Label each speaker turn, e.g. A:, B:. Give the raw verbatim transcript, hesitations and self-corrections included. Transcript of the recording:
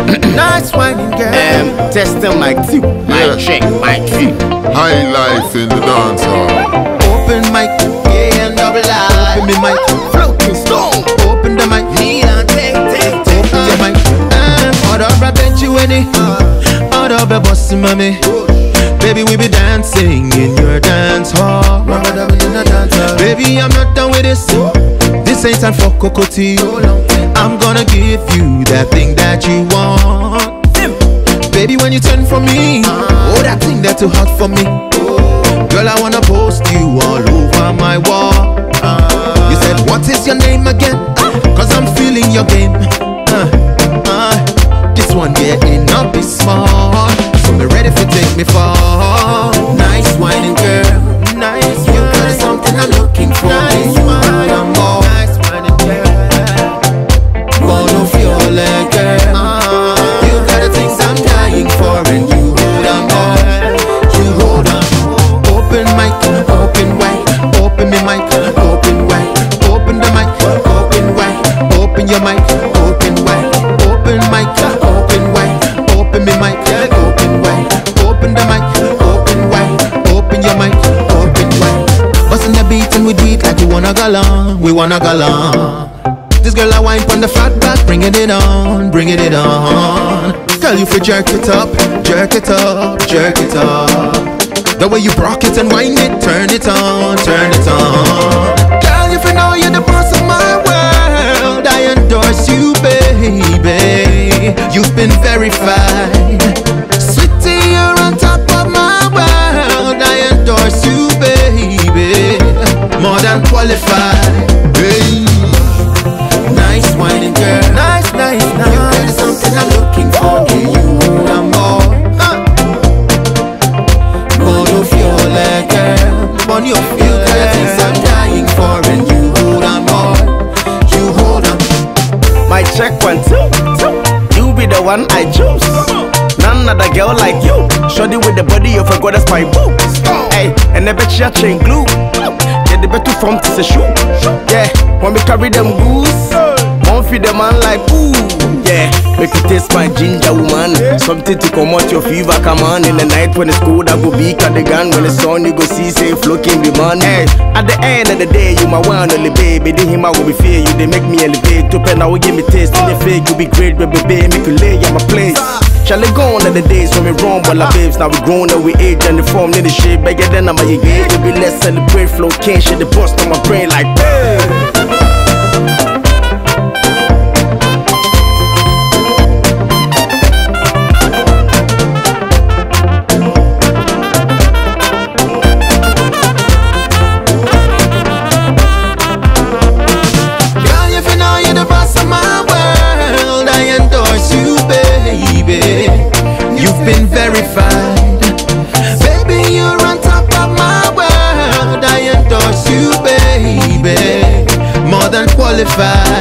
A: Nice whining girl.
B: Um, testing mic two. Mic check, mic two.
C: Highlife in the dancehall.
A: Open mic, yeah, and double I. Open me mic, Flowking Stone. Open the mic, Knii Lante, ting, ting. Open the mic, uh, Odor, I bet you any. Odor, I bossy mommy. Baby, we be dancing in your dance hall. Baby, I'm not done with this. This ain't time for kokoti. I'm gonna give you that thing that you want. Baby, when you turn for me, oh, that thing that's too hot for me. Girl, I wanna post you all over my wall. You said, what is your name again? Cause I'm feeling your game. uh, uh, This one, yeah, ain't not be small. So me ready for take me far. Nice whining girl. Nice, you got something I'm looking for. Nice whining more. Nice whining girl. Wanna feel like girl. You got the things I'm dying for, and you hold on more. You hold on. Open mic, open wide. Open me mic, open wide. Open the mic, open wide. Open your mic, open wide. Open mic, open wide. Open me mic, open wide. Open the mic, open wide. Open your mic, open wide. Bustin' the beat and we do it like we wanna go long. We wanna go long. This girl I wine on the fat back, bringing it on, bringing it on. Tell you for jerk it up, jerk it up, jerk it up. The way you rock it and wind it, turn it on, turn it on. Girl, if you know you're the boss of my world, I endorse you, baby. You've been verified. Sweetie, you're on top of my world. I endorse you, baby. More than qualified. Hey. Nice whining girl. Nice, nice, nice. You got something I'm looking for. Yeah, you want more. Uh. Wanna feel like girl. On your feel you got things I'm dying for, and you hold on more. You hold on.
B: My check one, two, two. You be the one I choose. None other girl like you. Shorty with the body of a goddess, my boo. Hey, and the bet you chain glue. Get the better from to the shoe. Yeah, when we carry them goose, won't feed the man like ooh. Yeah, make you taste my ginger woman. Something to come out your fever, come on. In the night when it's cold, I go be cardigan. When it's on, you go see say Flowking the man. Hey, at the end of the day, you my one only baby. Then him I will be fair. You they make me elevate. To pen I will give me taste. In your fake, you be great, baby, baby. Make you lay at my place. Shall it go on the days when we wrong, but our babes now we grown and we age and the form in the shape bigger than I'm a year. We let's celebrate Flowking shit the bust on my brain like hey.
A: You've been verified. Baby, you're on top of my world. I endorse you, baby. More than qualified.